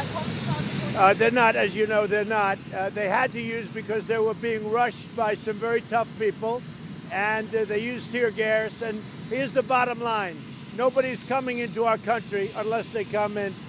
They're not, as you know, they're not. They had to use because they were being rushed by some very tough people, and they used tear gas. And here's the bottom line. Nobody's coming into our country unless they come in